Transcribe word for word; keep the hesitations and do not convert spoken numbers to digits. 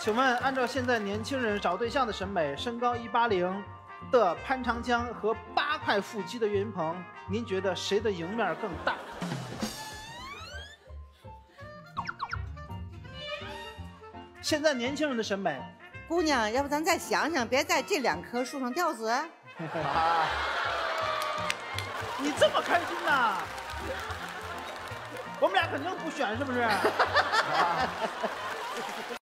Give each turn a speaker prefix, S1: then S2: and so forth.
S1: 请问，按照现在年轻人找对象的审美，身高一八零的潘长江和八块腹肌的岳云鹏，您觉得谁的赢面更大？现在年轻人的审美，
S2: 姑娘，要不咱再想想，别在这两棵树上吊死。啊，
S1: 你这么开心呐？我们俩肯定不选，是不是？